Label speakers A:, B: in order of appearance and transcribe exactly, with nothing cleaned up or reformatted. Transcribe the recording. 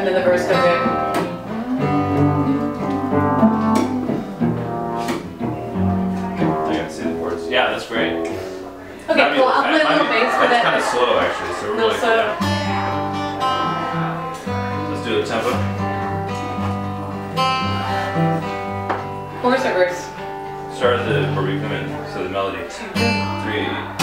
A: then the verse comes in.
B: I gotta see the words. Yeah, that's great.
A: Okay, cool. I'll play a little bass for that.
B: It's kind of slow actually, so we're
A: No,
B: really
A: so.
B: yeah. Let's do the tempo.
A: Chorus or verse?
B: Start at the where we come in, so the melody. Three.